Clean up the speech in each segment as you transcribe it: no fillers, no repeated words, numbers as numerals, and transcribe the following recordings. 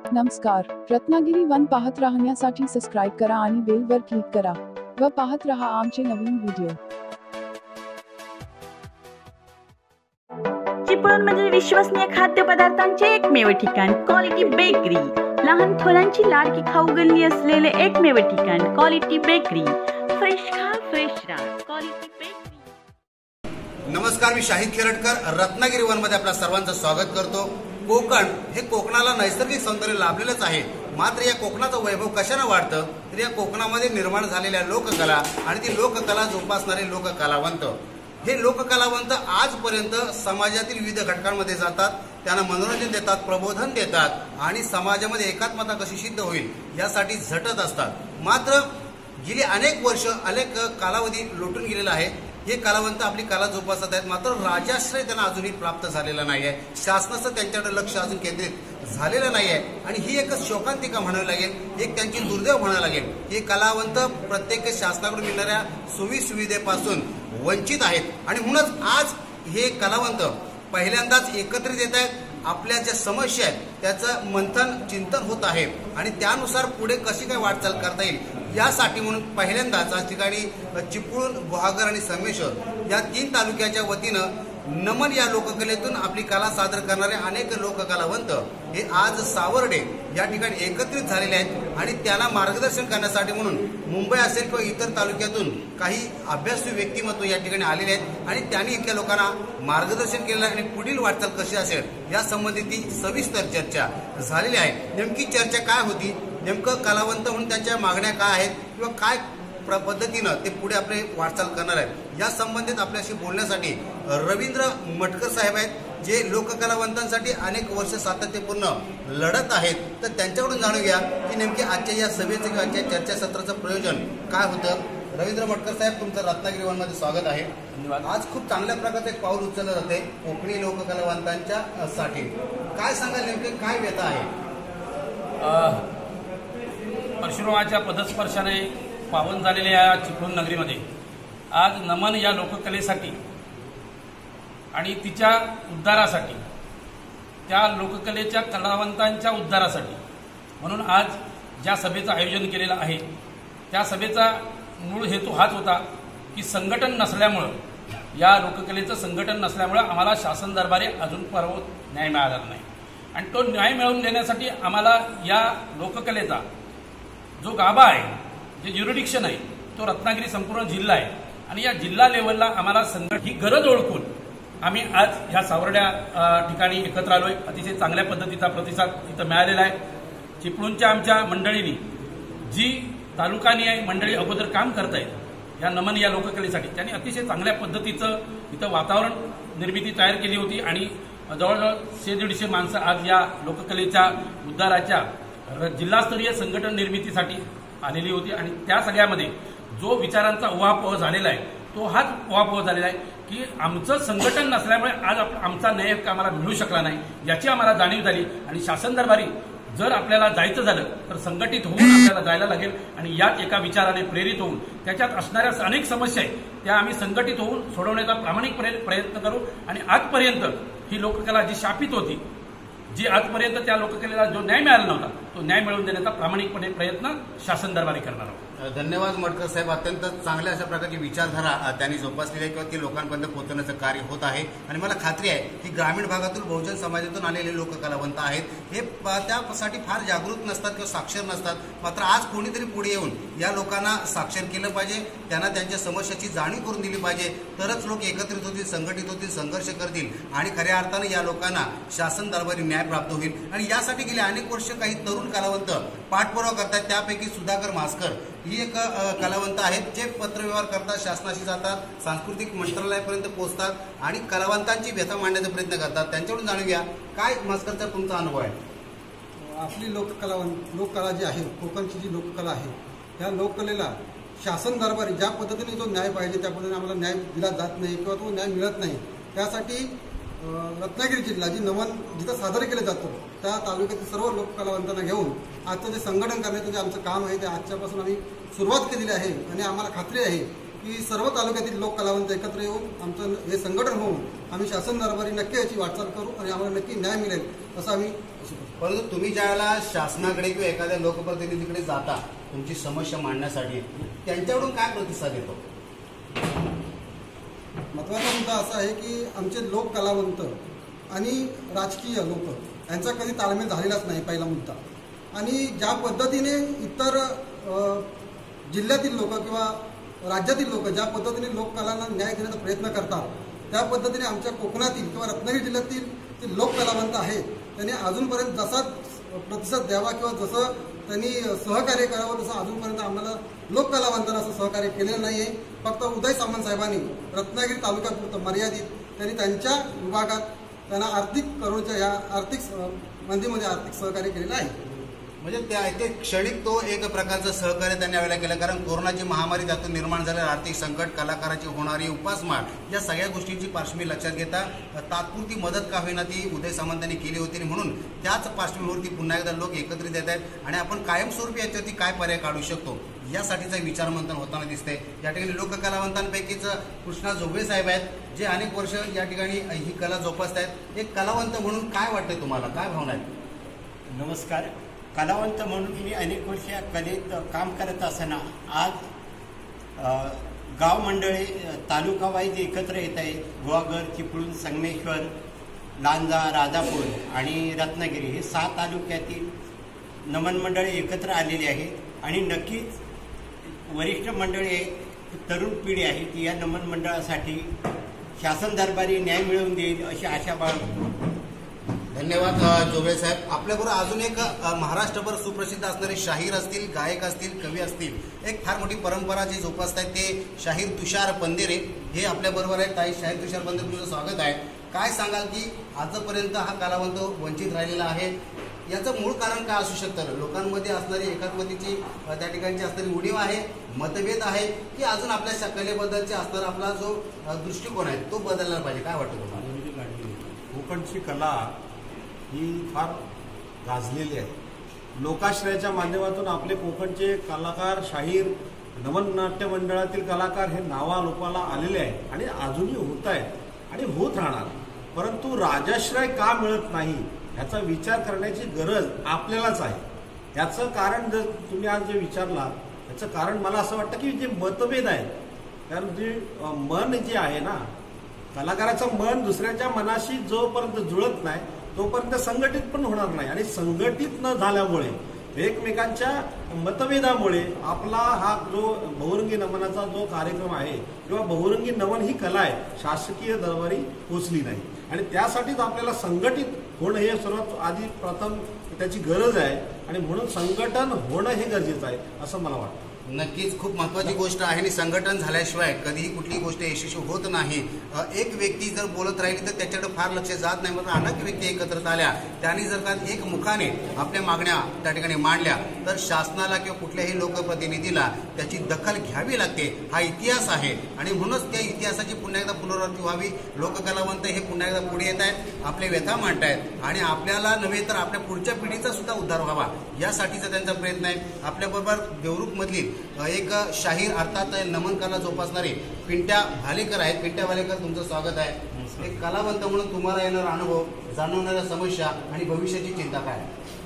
नमस्कार, रत्नागिरी वन पाहत राहण्यासाठी सबस्क्राइब करा आणि बेल वर क्लिक करा व पाहत रहा आमचे नवीन व्हिडिओ। चिपळूण म्हणजे विश्वसनीय खाद्यपदार्थांचे एकमेव ठिकाण क्वालिटी बेकरी। लहान थोरांची लाडकी खाऊ गल्ली असलेले एकमेव ठिकाण क्वालिटी बेकरी। फ्रेश खा फ्रेश राहा क्वालिटी बेकरी। नमस्कार, मी शाहिद खेरटकर रत्नागिरी वन मध्ये आपल्या सर्वांचं स्वागत करतो। कोकण हे कोकणाला नैसर्गिक सौंदर्य लाभलेलंच आहे, मात्र या कोकणाचं वैभव कशाने वाढतं तर या कोकणामध्ये निर्माण झालेल्या लोककला आणि ती लोककला जोपासणारे लोककलावंत। हे लोककलावंत आजपर्यंत समाजातील विविध घटकांमध्ये जातात, त्यांना मनोरंजन देतात, प्रबोधन देतात आणि समाजामध्ये एकात्मता कशी सिद्ध होईल यासाठी झटत असतात। मात्र गेली अनेक वर्ष अनेक कालावधी लोटून गेलेला आहे। हे कलावंत आपली कला जोपासत आहेत, मात्र राजाश्रय त्यांना अजूनही प्राप्त झालेला नाही आहे। शासनाचं त्यांच्याकडे लक्ष अजून केंद्रित झालेलं नाही आहे आणि ही एक शोकांतिका म्हणावी लागेल, एक त्यांची दुर्दैव म्हणावं लागेल। हे कलावंत प्रत्येक शासनाकडून मिळणाऱ्या सोयी सुविधेपासून वंचित आहेत आणि म्हणूनच आज हे कलावंत पहिल्यांदाच एकत्रित येत आहेत। आपल्या ज्या समस्या आहेत त्याचं मंथन चिंतन होत आहे आणि त्यानुसार पुढे कशी काय वाटचाल करता येईल यासाठी म्हणून पहिल्यांदाच आज ठिकाणी चिपळूण, गुहागर आणि संगमेश्वर या 3 तालुक्याच्या वतीनं नमन या लोककलेतून आपली कला सादर करणारे अनेक लोककलावंत हे आज सावर्डे या ठिकाणी एकत्रित झालेले आहेत आणि त्यांना मार्गदर्शन करण्यासाठी म्हणून मुंबई असेल किंवा इतर तालुक्यातून काही अभ्यासू व्यक्तिमत्व या ठिकाणी आलेले आहेत आणि त्यांनी इथल्या लोकांना मार्गदर्शन केलेलं आहे आणि पुढील वाटचाल कशी असेल या संबंधी सविस्तर चर्चा झालेली आहे। नेमकी चर्चा काय होती, नेमकं कलावंत म्हणून त्यांच्या मागण्या काय आहेत किंवा काय पद्धतीनं ते पुढे आपले वाटचाल करणार आहेत या संबंधित आपल्याशी बोलण्यासाठी रवींद्र मटकर साहेब आहेत, जे लोककलावंतांसाठी अनेक वर्ष सातत्यपूर्ण लढत आहेत। तर त्यांच्याकडून जाणून घ्या की नेमके आजच्या या सभेचं किंवा आजच्या चर्चासत्राचं प्रयोजन काय होतं। रवींद्र मटकर साहेब, तुमचं रत्नागिरी वन मध्ये स्वागत आहे। आज खूप चांगल्या प्रकारचं एक पाऊल उचललं जाते कोकणी लोककलावंतांच्या साठी, काय सांगाल नेमके काय व्यथा आहे? परशुरामाच्या पदस्पर्शाने पावन झालेल्या या चिपळूण नगरीमध्ये आज नमन या लोककलेसाठी आणि तिच्या उद्धारासाठी, त्या लोककलेच्या कलावंतांच्या उद्धारासाठी म्हणून आज ज्या सभेचं आयोजन केलेलं आहे त्या सभेचा मूळ हेतू हाच होता की संघटन नसल्यामुळं, या लोककलेचं संघटन नसल्यामुळं आम्हाला शासन दरबारी अजून परवत न्याय मिळाला नाही आणि तो न्याय मिळवून देण्यासाठी आम्हाला या लोककलेचा जो गाभा आहे, जे ज्युरिडिक्शन आहे, तो रत्नागिरी संपूर्ण जिल्हा आहे आणि या जिल्हा लेवलला आम्हाला ही गरज ओळखून आम्ही आज ह्या सावर्ड्या ठिकाणी एकत्र आलोय। अतिशय चांगल्या पद्धतीचा प्रतिसाद इथं मिळालेला आहे। चिपळूणच्या आमच्या मंडळींनी जी तालुकानिहाय मंडळी अगोदर काम करत आहेत या नमन या लोककलेसाठी, त्यांनी अतिशय चांगल्या पद्धतीचं इथं वातावरण निर्मिती तयार केली होती आणि जवळजवळ 100-150 माणसं आज या लोककलेच्या उद्धाराच्या जिल्हास्तरीय संघटन निर्मितीसाठी आलेली होती आणि त्या सगळ्यामध्ये जो विचारांचा उहापोह झालेला आहे तो हाच उहापोह झालेला आहे की आमचं संघटन नसल्यामुळे आज आमचा न्याय आम्हाला मिळू शकला नाही याची आम्हाला जाणीव झाली आणि शासन दरबारी जर आपल्याला जायचं झालं तर संघटित होऊन आपल्याला जायला लागेल आणि यात एका विचाराने प्रेरित होऊन त्याच्यात असणाऱ्या अनेक समस्या आहेत त्या आम्ही संघटित होऊन सोडवण्याचा प्रामाणिकपणे प्रयत्न करू आणि आजपर्यंत ही लोककला जी शापित होती, जी आजपर्यंत त्या लोककलेला जो न्याय मिळाला नव्हता तो न्याय मिळवून देण्याचा प्रामाणिकपणे प्रयत्न शासन दरबारी करणार आहोत। धन्यवाद मटकर साहेब, अत्यंत चांगल्या अशा प्रकारची विचारधारा त्यांनी जोपासलेली आहे किंवा ती लोकांपर्यंत पोहोचवण्याचं कार्य होत आहे आणि मला खात्री आहे की ग्रामीण भागातून बहुजन समाजातून आलेले लोककलावंत आहेत हे त्यासाठी फार जागृत नसतात किंवा साक्षर नसतात, मात्र आज कोणीतरी पुढे येऊन या लोकांना साक्षर केलं पाहिजे, त्यांना त्यांच्या समस्याची जाणीव करून दिली पाहिजे, तरच लोक एकत्रित होतील, संघटित होतील, संघर्ष करतील आणि खऱ्या अर्थानं या लोकांना शासन दरबारी न्याय प्राप्त होईल। आणि यासाठी गेले अनेक वर्ष काही तरुण कलावंत पाठपुरावा करतात, त्यापैकी सुधाकर मास्कर ही एक कलावंत आहेत जे पत्रव्यवहार करतात, शासनाशी जातात, सांस्कृतिक मंत्रालयापर्यंत पोहोचतात आणि कलावंतांची व्यथा मांडण्याचा प्रयत्न करतात। त्यांच्याकडून जाणून घ्या काय मास्करचा तुमचा अनुभव आहे। आपली लोककला जी आहे, कोकणची जी लोककला आहे, त्या लोककलेला शासन दरबारी ज्या पद्धतीने जो न्याय पाहिजे त्या पद्धतीने आम्हाला न्याय दिला जात नाही किंवा तो न्याय मिळत नाही। त्यासाठी रत्नागिरी जिल्हा जी नमन जिथं सादर केलं जातं त्या तालुक्यातील सर्व लोककलावंतांना घेऊन आजचं जे संघटन करण्याचं जे आमचं काम आहे ते आजच्यापासून आम्ही सुरुवात केलेली आहे आणि आम्हाला खात्री आहे की सर्व तालुक्यातील लोक कलावंत एकत्र येऊन आमचं हे संघटन होऊन आम्ही शासन दरबारी नक्की याची वाटचाल करू आणि आम्हाला नक्की न्याय मिळेल असं आम्ही परंतु तुम्ही ज्यावेळेला शासनाकडे किंवा एखाद्या लोकप्रतिनिधीकडे जाता तुमची समस्या मांडण्यासाठी त्यांच्याकडून काय प्रतिसाद येतो? महत्त्वाचा मुद्दा असा आहे की आमचे लोक कलावंत आणि राजकीय लोक यांचा कधी ताळमेळ झालेलाच नाही पहिला मुद्दा. आणि ज्या पद्धतीने इतर जिल्ह्यातील लोक किंवा राज्यातील लोक ज्या पद्धतीने लोककलांना न्याय देण्याचा प्रयत्न करतात त्या पद्धतीने आमच्या कोकणातील किंवा रत्नागिरी जिल्ह्यातील जे लोक कलावंत आहेत त्यांनी अजूनपर्यंत जसा प्रतिसाद द्यावा किंवा जसं त्यांनी सहकार्य करावं तसं अजूनपर्यंत आम्हाला लोक कलावंतांना असं सहकार्य केलेलं नाही आहे. फक्त उदय सामंत साहेबांनी रत्नागिरी तालुक्यापुरतं मर्यादित त्यांनी त्यांच्या विभागात त्यांना आर्थिक करोडच्या या आर्थिक मंदीमध्ये आर्थिक सहकार्य केलेलं आहे. म्हणजे त्या ते क्षणिक तो एक प्रकारचं सहकार्य त्यांनी यावेळेला केलं, कारण कोरोनाची महामारी त्यातून निर्माण झालेलं आर्थिक संकट, कलाकाराची होणारी उपासमार या सगळ्या गोष्टींची पार्श्वभूमी लक्षात घेता तात्पुरती मदत का होईना ती उदय सामंतांनी केली होती आणि म्हणून त्याच पार्श्वभूमीवरती पुन्हा एकदा लोक एकत्रित येत आहेत आणि आपण कायमस्वरूपी याच्यावरती काय पर्याय काढू शकतो यासाठीचं विचारमंथन होताना दिसतंय. या ठिकाणी लोककलावंतांपैकीच कृष्णा जोगवे साहेब आहेत जे अनेक वर्ष या ठिकाणी ही कला जोपासत आहेत. एक कलावंत म्हणून काय वाटतंय तुम्हाला, काय भावना आहेत? नमस्कार. कलावंत म्हणून मी अनेक वर्ष या कलेत काम करत असताना आज गाव मंडळे तालुका वाईज एकत्र येत आहेत. गुहागर, चिपळूण, संगमेश्वर, लांजा, राजापूर आणि रत्नागिरी हे 6 तालुक्यातील नमन मंडळे एकत्र आलेली आहेत आणि नक्कीच वरिष्ठ मंडळी आहेत, तरुण पिढी आहे ती या नमन मंडळासाठी शासन दरबारी न्याय मिळवून देईल अशी आशा बाळगतो. धन्यवाद जोगळे साहेब. आपल्याबरोबर अजून एक महाराष्ट्रभर सुप्रसिद्ध असणारे शाहीर असतील, गायक असतील, कवी असतील, एक फार मोठी परंपरा जी जोपासतात ते शाहीर तुषार पंधेरे हे आपल्याबरोबर आहेत. ताई, शाहीर तुषार पंधेरे तुमचं स्वागत आहे. काय सांगाल की आजपर्यंत हा कलावंत वंचित राहिलेला आहे, याचं मूळ कारण काय असू शकतं? लोकांमध्ये असणारी एकात्मतेची त्या ठिकाणची असणारी उणीव आहे, मतभेद आहे, की अजून आपल्या कलेबद्दलचे असणारा आपला जो दृष्टिकोन आहे तो बदलला पाहिजे, काय वाटतं तुम्हाला? कोकणची कला ही फार गाजलेली आहे. लोकाश्रयाच्या माध्यमातून आपले कोकणचे कलाकार, शाहीर, नमन नाट्य मंडळातील कलाकार हे नावारूपाला आलेले आहेत आणि अजूनही होत आहेत आणि होत राहणार. परंतु राजाश्रय का मिळत नाही याचा विचार करण्याची गरज आपल्यालाच आहे. याचं कारण जर तुम्ही आज जे विचारला याचं कारण मला असं वाटतं की जे मतभेद आहेत, कारण जे मन जे आहे ना, कलाकाराचं मन दुसऱ्याच्या मनाशी जोपर्यंत जुळत नाही तोपर्यंत संघटित पण होणार नाही आणि संघटित न झाल्यामुळे एकमेकांच्या मतभेदामुळे आपला हा जो बहुरंगी नमनाचा जो कार्यक्रम आहे किंवा बहुरंगी नमन ही कला आहे शासकीय दरबारी पोचली नाही आणि त्यासाठीच आपल्याला संघटित होणं हे सर्वात आधी प्रथम त्याची गरज आहे आणि म्हणून संघटन होणं हे गरजेचं आहे असं मला वाटतं. नक्कीच खूप महत्त्वाची गोष्ट आहे आणि संघटन झाल्याशिवाय कधीही कुठली गोष्ट यशस्वी होत नाही. एक व्यक्ती जर बोलत राहिली तर त्याच्याकडे फार लक्ष जात नाही, मात्र अनेक व्यक्ती एकत्र आल्या त्यांनी जर का एक मुखाने आपल्या मागण्या त्या ठिकाणी मांडल्या तर शासनाला किंवा कुठल्याही लोकप्रतिनिधीला त्याची दखल घ्यावी लागते. हा इतिहास आहे आणि म्हणूनच त्या इतिहासाची पुन्हा एकदा पुनरावृत्ती व्हावी. लोककलावंत हे पुन्हा एकदा पुढे येत आहेत, आपले व्यथा मांडतायत आणि आपल्याला नव्हे तर आपल्या पुढच्या पिढीचा सुद्धा उद्धार व्हावा यासाठीचा त्यांचा प्रयत्न आहे. आपल्याबरोबर देवरूखमधली एक शाहीर अर्थात नमन कला जोपासणारे पिंट्या भालेकर आहेत. पिंट्या भालेकर, तुमचं स्वागत आहे. एक कलावंत म्हणून तुम्हाला येणारा अनुभव, जाणवणाऱ्या समस्या आणि भविष्याची चिंता काय?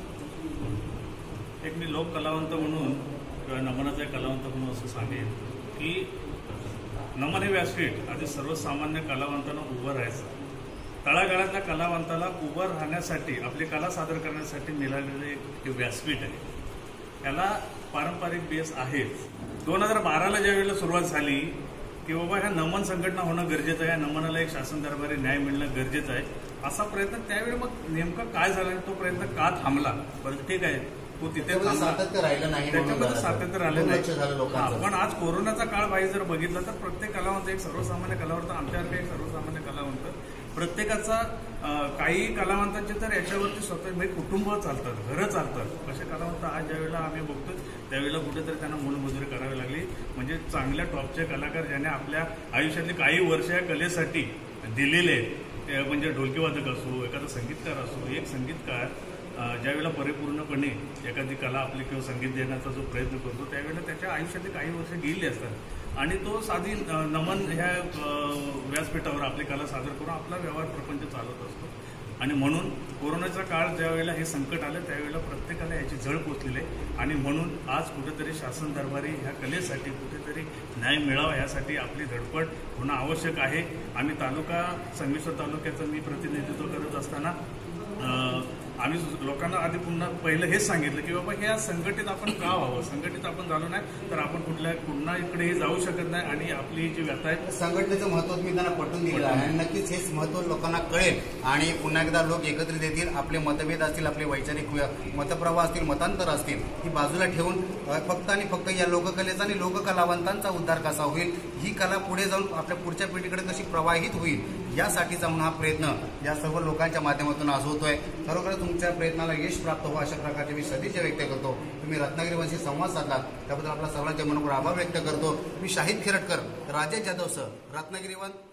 एक मी लोक कलावंत म्हणून किंवा नमनाचा कलावंत म्हणून असं सांगेन की नमन हे व्यासपीठ आधी सर्वसामान्य कलावंतांना उभं राहायचं. तळागाळातल्या कलावंताला उभं राहण्यासाठी, आपली कला सादर करण्यासाठी मिळालेले एक व्यासपीठ आहे. याला पारंपरिक बेस आहेच. 2012ला ज्या वेळेला सुरुवात झाली की बाबा ह्या नमन संघटना होणं गरजेचं आहे, या नमनाला एक शासन दरबारी न्याय मिळणं गरजेचं आहे असा प्रयत्न त्यावेळी मग नेमकं काय झालं, तो प्रयत्न का थांबला? बरं ठीक आहे, तो तिथे सातत्य राहिलं नाही, त्याच्यामध्ये सातत्य राहिलं नाही. पण आज कोरोनाचा काळ बाहेर जर बघितला तर प्रत्येक कलावंत, एक सर्वसामान्य कलावंत, आमच्यासारखे एक सर्वसामान्य कलावंत, प्रत्येकाचा काही कलावंतांचे तर याच्यावरती स्वतः म्हणजे कुटुंब चालतात, घरं चालतात. असे कलावंत आज ज्यावेळेला आम्ही बघतो त्यावेळेला कुठेतरी त्यांना मोलमजुरी करावी लागली. म्हणजे चांगल्या टॉपचे कलाकार ज्याने आपल्या आयुष्यातली काही वर्ष या कलेसाठी दिलेले आहेत, म्हणजे ढोलकीवादक असो, एखादा संगीतकार असो, एक संगीतकार ज्यावेळेला परिपूर्णपणे एखादी कला आपली किंवा संगीत देण्याचा जो प्रयत्न करतो त्यावेळेला त्याच्या आयुष्यातली काही वर्ष गेली असतात आणि तो साधी नमन ह्या व्यासपीठावर आपली कला सादर करून आपला व्यवहार प्रपंच चालवत असतो. आणि म्हणून कोरोनाचा काळ ज्यावेळेला हे संकट आलं त्यावेळेला प्रत्येकाला याची झळ पोचलेली आहे आणि म्हणून आज कुठेतरी शासन दरबारी ह्या कलेसाठी कुठेतरी न्याय मिळावा यासाठी आपली धडपड होणं आवश्यक आहे. आम्ही संगमेश्वर तालुक्याचं मी प्रतिनिधित्व करत असताना आम्ही लोकांना आधी पहिलं हेच सांगितलं की बाबा ह्या संघटित आपण का व्हावं, संघटित आपण झालो नाही तर आपण पुन्हा इकडेही जाऊ शकत नाही आणि आपली जी व्यथा आहे संघटनेचं महत्व मी त्यांना पटवून दिलं आहे आणि नक्कीच हेच महत्व लोकांना कळेल आणि पुन्हा एकदा लोक एकत्रित येतील. आपले मतभेद असतील, आपले वैचारिक मतप्रवाह असतील, मतांतर असतील ही बाजूला ठेवून फक्त आणि फक्त या लोककलेचा आणि लोककलावंतांचा उद्धार कसा होईल, ही कला पुढे जाऊन आपल्या पुढच्या पिढीकडे कशी प्रवाहित होईल यासाठीचा म्हणून हा प्रयत्न या सर्व लोकांच्या माध्यमातून आज होतोय. खरोखर तुमच्या प्रयत्नाला यश प्राप्त हो अशा प्रकारचे मी सदिच्छा व्यक्त करतो. तुम्ही रत्नागिरीवंशी संवाद साधलात त्याबद्दल आपला सर्वांच्या मनोभाव आभार व्यक्त करतो. मी शाहिद खिरटकर, राजेश जाधव सर, रत्नागिरीवन.